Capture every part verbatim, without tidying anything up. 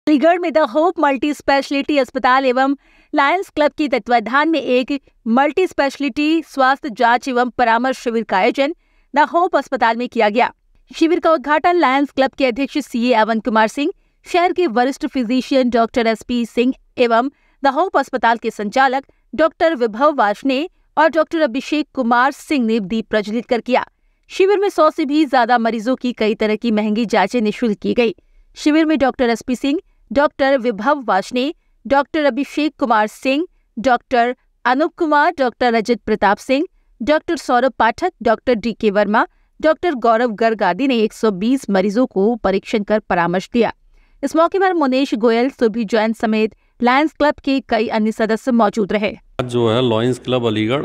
अलीगढ़ में the hope multi speciality अस्पताल एवं लायंस क्लब के तत्वाधान में एक मल्टी स्पेशलिटी स्वास्थ्य जांच एवं परामर्श शिविर का आयोजन द होप अस्पताल में किया गया। शिविर का उद्घाटन लायंस क्लब के अध्यक्ष सीए अवन कुमार सिंह, शहर के वरिष्ठ physician doctor S P Singh एवं द होप अस्पताल के संचालक डॉक्टर विभव वार्ष्णेय और डॉक्टर अभिषेक कुमार सिंह ने दीप प्रज्वलित कर किया। शिविर में सौ से भी ज्यादा मरीजों की कई तरह की महंगी जांचें निःशुल्क की गई। शिविर में doctor S P Singh, doctor Vibhav Varshney, doctor Abhishek Kumar Singh, doctor Anoop Kumar, doctor Ajit Pratap Singh, doctor Saurabh Pathak, doctor D K Varma, doctor गौरव गर्ग आदि ने एक सौ बीस मरीजों को परीक्षण कर परामर्श दिया। इस मौके पर मुनेश गोयल, सुरभि जैन समेत लायंस क्लब के कई अन्य सदस्य मौजूद रहे। जो है लायंस क्लब अलीगढ़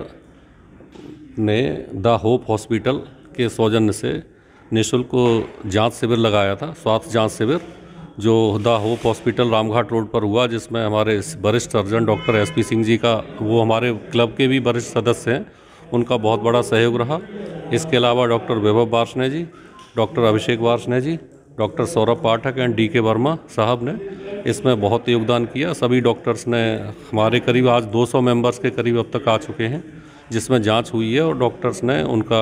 ने द होप हॉस्पिटल के सौजन्य से निःशुल्क जांच शिविर लगाया था, स्वास्थ्य जांच शिविर, जो the hope hospital Ramghat road पर हुआ, जिसमें हमारे वरिष्ठ surgeon doctor S P Singh ji का, वो हमारे क्लब के भी वरिष्ठ सदस्य हैं, उनका बहुत बड़ा सहयोग रहा। इसके अलावा doctor Vibhav Varshney ji, doctor Abhishek Varshney ji, doctor Saurabh Pathak and D K Varma साहब ने इसमें बहुत योगदान किया। सभी डॉक्टर्स ने, हमारे करीब आज दो सौ मेंबर्स के करीब अब तक आ चुके हैं, जिसमें जांच हुई है और डॉक्टर्स ने उनका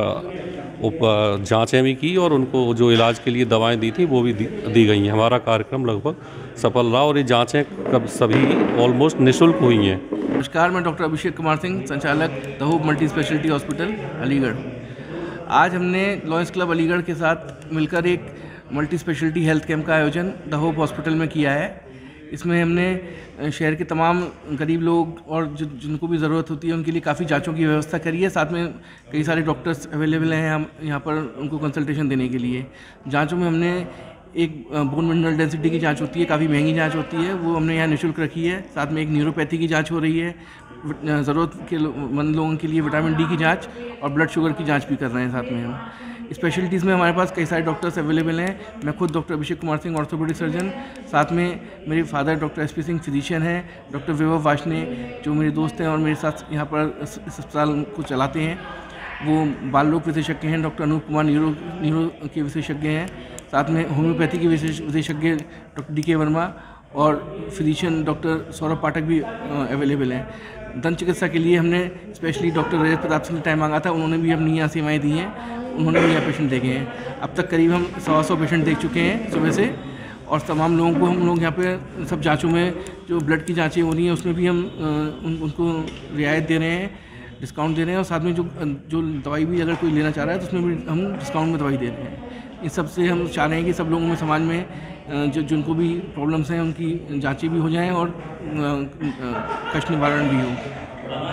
जांचें भी की और उनको जो इलाज के लिए दवाएं दी थी वो भी दी, दी गई हैं। हमारा कार्यक्रम लगभग सफल रहा और ये जांचें कब सभी ऑलमोस्ट निःशुल्क हुई हैं। नमस्कार, मैं डॉक्टर अभिषेक कुमार सिंह, संचालक the hope multi speciality hospital Aligarh. आज हमने लायंस क्लब अलीगढ़ के साथ मिलकर एक मल्टी स्पेशलिटी हेल्थ कैंप का आयोजन द होप हॉस्पिटल में किया है। इसमें हमने शहर के तमाम गरीब लोग और जो जिनको भी ज़रूरत होती है उनके लिए काफ़ी जांचों की व्यवस्था करी है। साथ में कई सारे डॉक्टर्स अवेलेबल हैं हम यहाँ पर उनको कंसल्टेशन देने के लिए। जांचों में हमने एक बोन मिनरल डेंसिटी की जांच होती है, काफ़ी महंगी जांच होती है, वो हमने यहाँ निःशुल्क रखी है। साथ में एक न्यूरोपैथी की जांच हो रही है, ज़रूरत के मंद लोगों के लिए विटामिन डी की जांच और ब्लड शुगर की जांच भी कर रहे हैं। साथ में हम स्पेशलिटीज़ में हमारे पास कई सारे डॉक्टर्स अवेलेबल हैं। मैं खुद doctor Abhishek Kumar Singh, orthopaedic surgeon, साथ में मेरे father doctor S P Singh physician हैं, डॉक्टर विभव वार्ष्णेय जो मेरे दोस्त हैं और मेरे साथ यहाँ पर इस अस्पताल को चलाते हैं, वो बाल रोग विशेषज्ञ हैं। Doctor Anoop Kumar neuro neuro के विशेषज्ञ हैं। साथ में होम्योपैथी के विशेषज्ञ डॉक्टर डी के वर्मा और फिजिशियन डॉक्टर सौरभ पाठक भी अवेलेबल हैं। दंत चिकित्सा के लिए हमने स्पेशली डॉक्टर अजित प्रताप सिंह ने टाइम मांगा था, उन्होंने भी अपनी यहाँ सेवाएँ दी हैं, उन्होंने भी यहाँ पेशेंट देखे हैं। अब तक करीब हम सवा सौ पेशेंट देख चुके हैं सुबह से, और तमाम लोगों को हम लोग यहाँ पे सब जांचों में जो ब्लड की जांचें हो रही हैं उसमें भी हम उन, उनको रियायत दे रहे हैं, डिस्काउंट दे रहे हैं, और साथ में जो जो दवाई भी अगर कोई लेना चाह रहा है तो उसमें भी हम डिस्काउंट में दवाई दे रहे हैं। इन सब से हम चाह रहे हैं कि सब लोगों में समाज में जो जिनको भी प्रॉब्लम्स हैं उनकी जाँचें भी हो जाएँ और कष्ट निवारण भी हो।